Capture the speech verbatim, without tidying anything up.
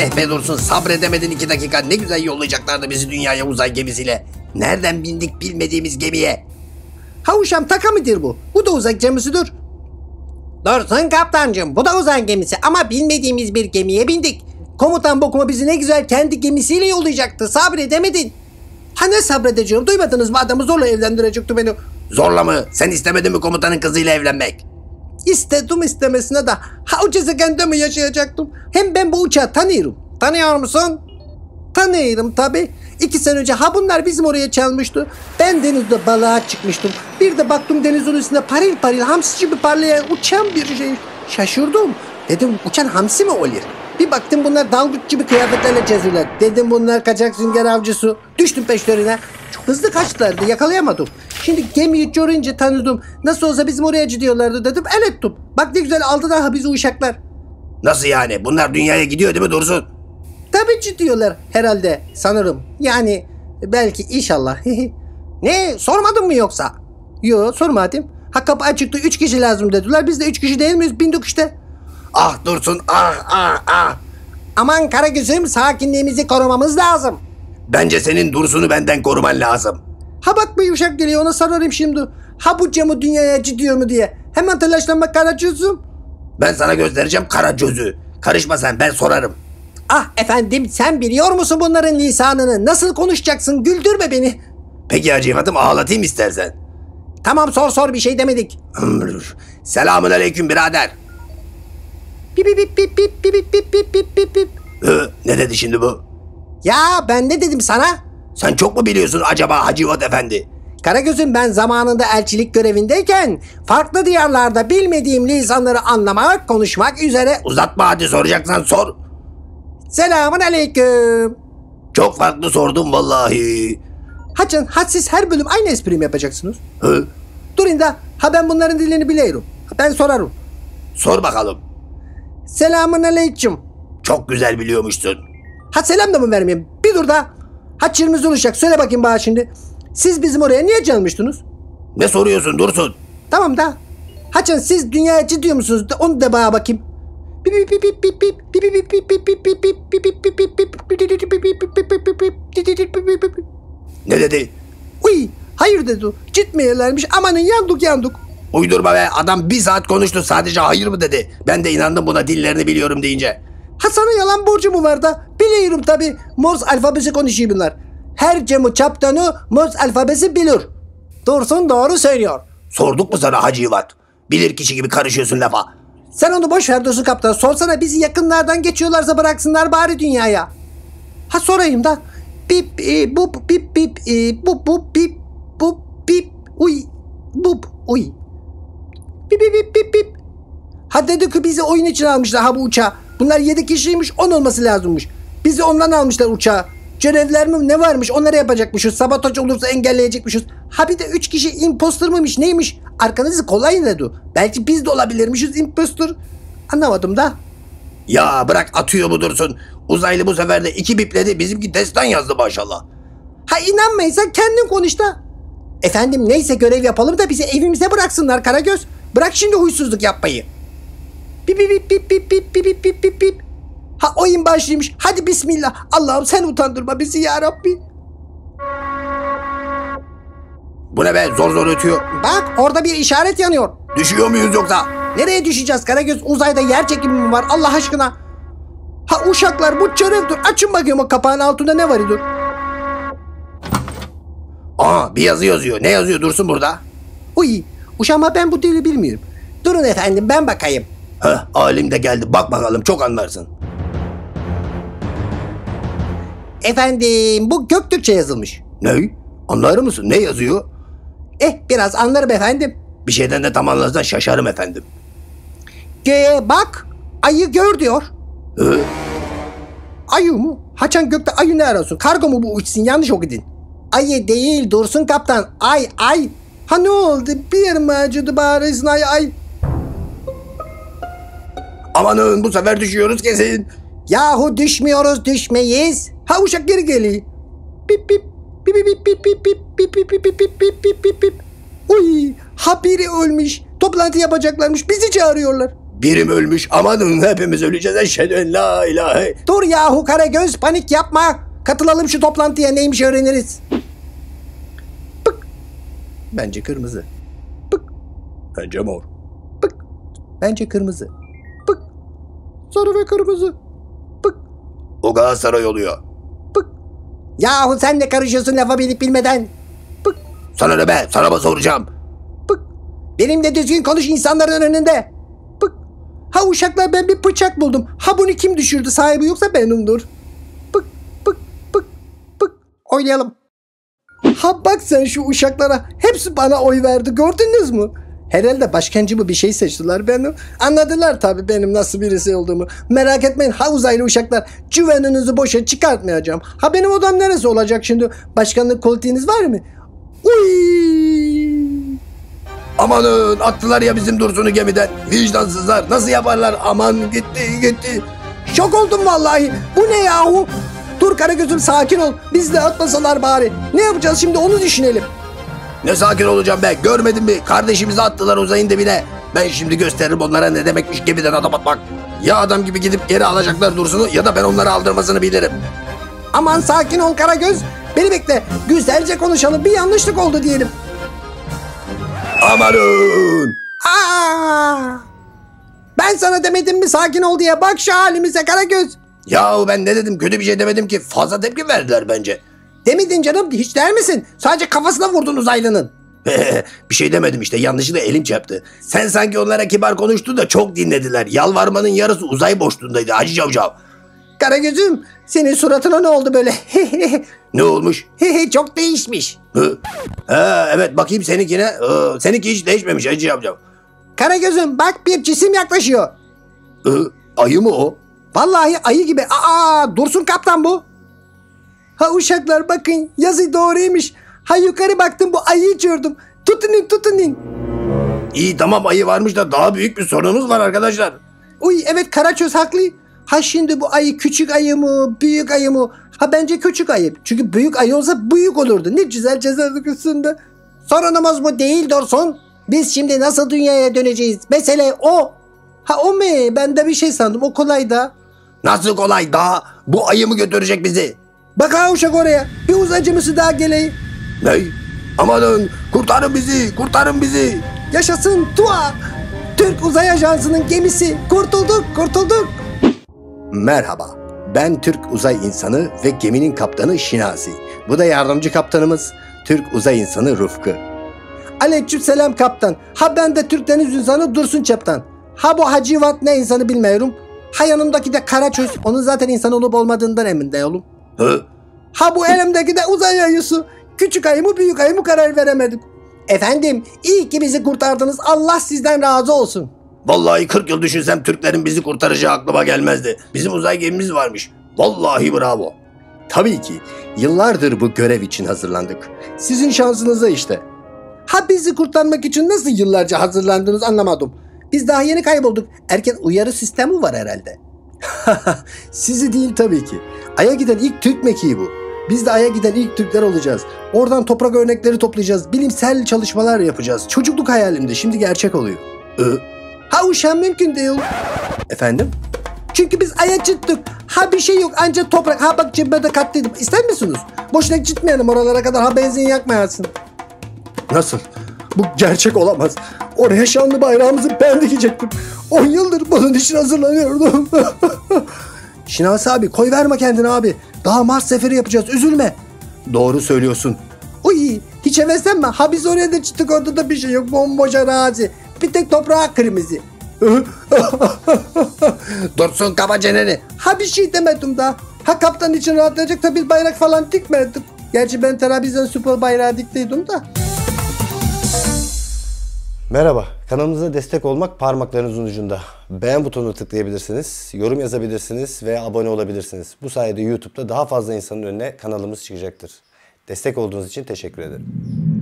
Eh be Dursun, sabredemedin iki dakika. Ne güzel yollayacaklardı bizi dünyaya uzay gemisiyle. Nereden bindik bilmediğimiz gemiye? Ha uşam, taka mıdır bu? Bu da uzay gemisidir. Dursun kaptancığım, bu da uzay gemisi ama bilmediğimiz bir gemiye bindik. Komutan Bokuma bizi ne güzel kendi gemisiyle yollayacaktı. Sabredemedin. Ha ne sabredeceğim? Duymadınız mı, adamı zorla evlendirecekti beni. Zorla mı? Sen istemedin mi komutanın kızıyla evlenmek? İstedim istemesine de ha o gezegende mi yaşayacaktım? Hem ben bu uçağı tanıyorum. Tanıyor musun? Tanıyorum tabi. İki sene önce ha bunlar bizim oraya çalmıştı. Ben denizde balığa çıkmıştım. Bir de baktım denizin üstünde paril paril hamsi gibi parlayan uçan bir şey. Şaşırdım. Dedim uçan hamsi mi olur? Bir baktım bunlar dalgıç gibi kıyafetlerle geziyorlar. Dedim bunlar kaçak sünger avcısı. Düştüm peşlerine. Çok hızlı kaçtılardı, yakalayamadım. Şimdi gemiyi görünce tanıdım. Nasıl olsa bizim oraya gidiyorlardı dedim. El ettim. Bak ne güzel aldılar ha bizi uşaklar. Nasıl yani? Bunlar dünyaya gidiyor değil mi Dursun? Tabii gidiyorlar herhalde sanırım. Yani belki inşallah. Ne, sormadın mı yoksa? Yok, sormadım. Ha kapı açıktı, üç kişi lazım dediler. Biz de üç kişi değil miyiz? Bindik işte. Ah Dursun, ah ah ah. Aman Karagöz'üm, sakinliğimizi korumamız lazım. Bence senin Dursun'u benden koruman lazım. Ha bak bir uşak geliyor, ona sorarım şimdi. Ha bu camı dünyaya gidiyor mu diye. Hemen telaşlanma Karagöz'üm. Ben sana göstereceğim Karagöz'ü. Karışma sen, ben sorarım. Ah efendim, sen biliyor musun bunların lisanını? Nasıl konuşacaksın? Güldürme beni. Peki Hacivat'ım, ağlatayım istersen. Tamam, sor sor, bir şey demedik. Selamun aleyküm birader. Pip pip pip pip pip pip pip pip pip pip. Hı, ne dedi şimdi bu? Ya ben ne dedim sana? Sen çok mu biliyorsun acaba Hacivat Efendi? Karagöz'üm, ben zamanında elçilik görevindeyken farklı diyarlarda bilmediğim lisanları anlamak, konuşmak üzere... Uzatma hadi, soracaksan sor. Selamun aleyküm. Çok farklı sordum vallahi. Haçın, ha siz her bölüm aynı espri mi yapacaksınız? Hı? Durun da, ha ben bunların dillerini biliyorum. Ben sorarım. Sor bakalım. Selamun aleyküm. Çok güzel biliyormuşsun. Ha selam da mı vermeyeyim? Bir dur da. Ha çırmızı uşak, söyle bakayım bana şimdi. Siz bizim oraya niye gelmiştiniz? Ne soruyorsun Dursun? Tamam da. Haçın, siz dünyaya gidiyor musunuz? Onu da bana bakayım. Ne dedi? Uy, hayır dedi. Gitmeyelermiş, amanın yandık yandık. Uydurma be, adam bir saat konuştu, sadece hayır mı dedi. Ben de inandım buna, dillerini biliyorum deyince. Ha sana yalan borcu mu var da? Biliyorum tabi. Morse alfabesi konuşuyor bunlar. Her camı çaptanı Morse alfabesi bilir. Dursun doğru söylüyor. Sorduk mu sana Hacivat? Bilir kişi gibi karışıyorsun lafa. Sen onu boş ver Dursun kaptan. Sorsana, bizi yakınlardan geçiyorlarsa bıraksınlar bari dünyaya. Ha sorayım da. Bip e, bup bip bip e, bup bup bip bup bip uy bup uy. Bip bip bip bip bip. Ha dedi ki bizi oyun için almışlar ha bu uçağı. Bunlar yedi kişiymiş, on olması lazımmış. Bizi ondan almışlar uçağı. Görevler mi ne varmış, onları yapacakmışız. Sabotaj olursa engelleyecekmişiz. Ha bir de üç kişi imposter mıymış neymiş? Arkanızı kollayın dedi. Belki biz de olabilirmişiz imposter. Anlamadım da. Ya bırak, atıyor bu Dursun. Uzaylı bu sefer de iki bipledi, bizimki destan yazdı maşallah. Ha inanmayırsan kendin konuş da. Efendim neyse, görev yapalım da bizi evimize bıraksınlar Karagöz. Bırak şimdi huysuzluk yapmayı. Bip bip bip bip bip bip bip bip bip bip. Ha oyun başlamış. Hadi bismillah. Allah'ım sen utandırma bizi ya Rabbi. Bu ne be, zor zor ötüyor. Bak orada bir işaret yanıyor. Düşüyor muyuz yoksa? Nereye düşeceğiz Karagöz? Uzayda yer çekimi mi var Allah aşkına? Ha uşaklar, bu çörevdir. Açın bakayım o kapağın altında ne var idur. Aa, bir yazı yazıyor. Ne yazıyor Dursun burada? Uy uşağıma, ben bu dili bilmiyorum. Durun efendim, ben bakayım. Heh, alim de geldi. Bak bakalım, çok anlarsın. Efendim bu Göktürkçe yazılmış. Ne? Anlar mısın? Ne yazıyor? Eh biraz anlarım efendim. Bir şeyden de tam anlarsan şaşarım efendim. Göğe bak, ayı gör diyor. Hı? Ayı mı? Haçan gökte ayı ne arasın? Kargo mu bu uçsun? Yanlış okudun. Ayı değil Dursun kaptan. Ay ay. Ha ne oldu? Bir yerim acıdı bari ay ay. Amanın, bu sefer düşüyoruz kesin. Yahu düşmüyoruz, düşmeyiz. Ha uşak geri geliyor. Pip pip pip pip pip pip pip pip pip pip pip pip pip pip pip. Uy, ha biri ölmüş. Toplantı yapacaklarmış. Bizi çağırıyorlar. Birim ölmüş. Amanın hepimiz öleceğiz. Eşhedü en la ilahe. Dur yahu Karagöz, panik yapma. Katılalım şu toplantıya, neymiş öğreniriz. Pık. Bence kırmızı. Pık. Bence mor. Pık. Bence kırmızı. Pık. Sarı ve kırmızı. Pık. O Galatasaray oluyor. Pık. Yahu sen de karışıyorsun lafa bilip bilmeden. Pık. Sana ne be? Sana mı soracağım? Pık. Benimle düzgün konuş insanların önünde. Pık. Ha uşaklar, ben bir bıçak buldum. Ha bunu kim düşürdü, sahibi yoksa benimdir. Pık pık pık pık. Oynayalım. Ha bak sen şu uşaklara. Hepsi bana oy verdi, gördünüz mü? Herhalde başkancı bir şey seçtiler beni. Anladılar tabii benim nasıl birisi olduğumu. Merak etmeyin ha uzaylı uşaklar. Güveninizi boşa çıkartmayacağım. Ha benim odam neresi olacak şimdi? Başkanlık koltuğunuz var mı? Uy! Amanın attılar ya bizim Dursun'u gemiden. Vicdansızlar nasıl yaparlar? Aman gitti gitti. Şok oldum vallahi. Bu ne yahu? Dur Karagöz'üm, sakin ol. Biz de atmasalar bari. Ne yapacağız şimdi, onu düşünelim. Ne sakin olacağım be, görmedin mi? Kardeşimizi attılar uzayın dibine. Ben şimdi gösteririm onlara ne demekmiş gemiden adam atmak. Ya adam gibi gidip geri alacaklar Dursun'u ya da ben onları aldırmasını bilirim. Aman sakin ol Karagöz. Beni bekle. Güzelce konuşalım. Bir yanlışlık oldu diyelim. Amanın. Aa! Ben sana demedim mi sakin ol diye? Bak şu halimize Karagöz. Yahu ben ne dedim, kötü bir şey demedim ki, fazla tepki verdiler bence. Demedin canım, hiç der misin? Sadece kafasına vurdun uzaylının. Bir şey demedim işte, yanlışlıkla elim çarptı. Sen sanki onlara kibar konuştun da çok dinlediler. Yalvarmanın yarısı uzay boşluğundaydı Hacı Cavcav. Karagöz'üm, senin suratına ne oldu böyle? Ne olmuş? Çok değişmiş. Hı? Ha, evet bakayım seninkine. Ee, seninki hiç değişmemiş Hacı Cavcav. Karagöz'üm bak, bir cisim yaklaşıyor. Hı? Ayı mı o? Vallahi ayı gibi. Aa, Dursun kaptan bu. Ha uşaklar bakın, yazı doğruymuş. Ha yukarı baktım, bu ayıyı gördüm. Tutunun tutunun. İyi tamam, ayı varmış da daha büyük bir sorunumuz var arkadaşlar. Uy evet, Karaçöz haklı. Ha şimdi bu ayı küçük ayı mı, büyük ayı mı? Ha bence küçük ayı. Çünkü büyük ayı olsa büyük olurdu. Ne güzel cezerdik üstünde. Sorunumuz bu değil Dursun. Biz şimdi nasıl dünyaya döneceğiz? Mesele o. Ha o mu? Ben de bir şey sandım. O kolay da. Nasıl kolay daha? Bu ayı mı götürecek bizi? Bak ha uşak oraya. Bir uzaycımızı daha geleyim. Ne? Amanın, kurtarın bizi, kurtarın bizi. Yaşasın Tua. Türk Uzay Ajansı'nın gemisi. Kurtulduk, kurtulduk. Merhaba, ben Türk uzay insanı ve geminin kaptanı Şinasi. Bu da yardımcı kaptanımız Türk uzay insanı Rıfkı. Aleykümselam kaptan. Ha ben de Türk deniz insanı Dursun Çaptan. Ha bu Hacivat ne insanı bilmiyorum. Ha yanımdaki de Karaçöz. Onun zaten insan olup olmadığından emin değilim. Hı? Ha bu elimdeki de uzay ayısı. Küçük ayı mı büyük ayı mı karar veremedim. Efendim iyi ki bizi kurtardınız. Allah sizden razı olsun. Vallahi kırk yıl düşünsem Türklerin bizi kurtaracağı aklıma gelmezdi. Bizim uzay gemimiz varmış. Vallahi bravo. Tabii ki. Yıllardır bu görev için hazırlandık. Sizin şansınıza işte. Ha bizi kurtarmak için nasıl yıllarca hazırlandınız anlamadım. Biz daha yeni kaybolduk. Erken uyarı sistemi var herhalde. Sizi değil tabii ki. Ay'a giden ilk Türk mekiği bu. Biz de Ay'a giden ilk Türkler olacağız. Oradan toprak örnekleri toplayacağız. Bilimsel çalışmalar yapacağız. Çocukluk hayalimdi. Şimdi gerçek oluyor. Ee, Ha uşağım mümkün değil. efendim? Çünkü biz Ay'a çıktık. Ha bir şey yok ancak toprak. Ha bak cebime de katlıydım. İster misiniz? Boşuna gitmeyelim oralara kadar. Ha benzin yakmayasın. Nasıl? Bu gerçek olamaz. Oraya şanlı bayrağımızı ben dikecektim. On yıldır bunun için hazırlanıyordum. Şinasi abi koy verme kendini abi. Daha Mars seferi yapacağız, üzülme. Doğru söylüyorsun. Uy hiç heveslenme. Ha biz oraya da çıktık, orada da bir şey yok. Bomboş arazi. Bir tek toprağı kırmızı. Dursun kaba çeneni. Ha bir şey demedim daha. Ha kaptan için rahatlayacak da bir bayrak falan dikmedim. Gerçi ben Trabzonspor bayrağı diktiydim da. Merhaba, kanalımıza destek olmak parmaklarınızın ucunda. Beğen butonuna tıklayabilirsiniz, yorum yazabilirsiniz ve abone olabilirsiniz. Bu sayede YouTube'da daha fazla insanın önüne kanalımız çıkacaktır. Destek olduğunuz için teşekkür ederim.